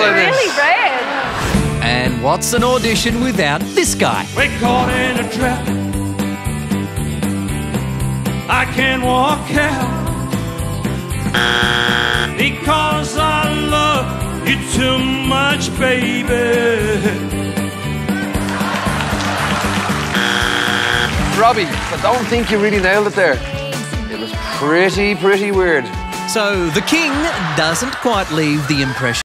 Really rare. And what's an audition without this guy? We're caught in a trap. I can't walk out because I love you too much, baby. Robbie, I don't think you really nailed it there. It was pretty weird. So the king doesn't quite leave the impression